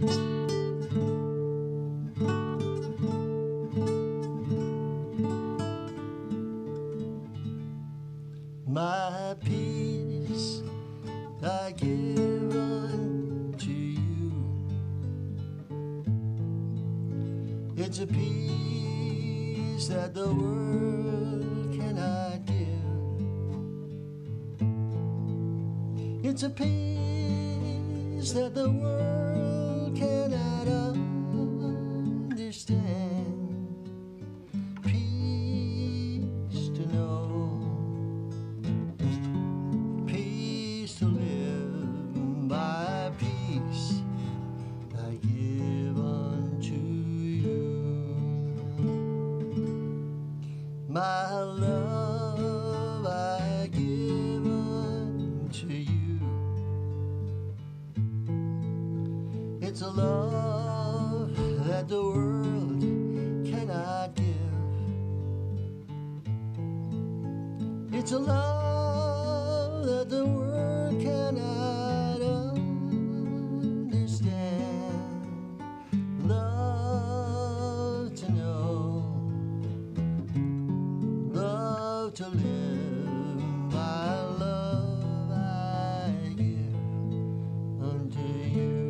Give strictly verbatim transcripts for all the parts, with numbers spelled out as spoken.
My peace I give unto you. It's a peace that the world cannot give. It's a peace that the world cannot understand. Peace to know, to live by peace I give unto you. My love I give unto you. It's a love that the world cannot give. It's a love that the world cannot understand. Love to know, love to live. My love I give unto you.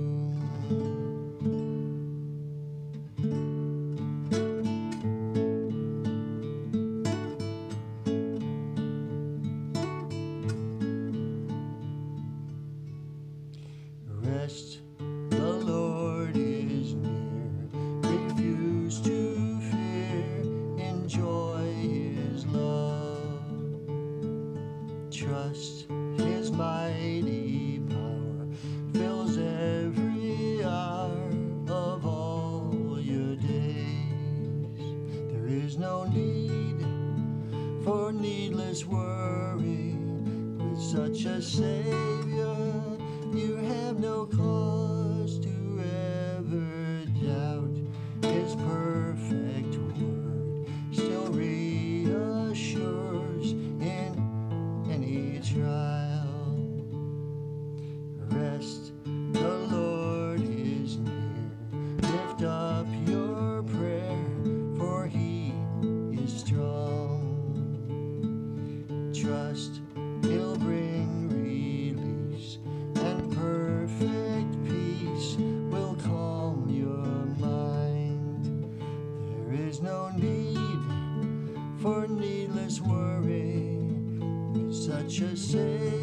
Rest, the Lord is near. Refuse to fear, enjoy His love. Trust His mighty power fills every hour of all your days. There is no need for needless worry. With such a Savior, you have no cause to ever doubt. His perfect word still reassures in any trial. Rest, the Lord is near. Lift up your prayer, for He is strong. Trust, He'll bring release, and perfect peace will calm your mind. There is no need for needless worry with such a Savior.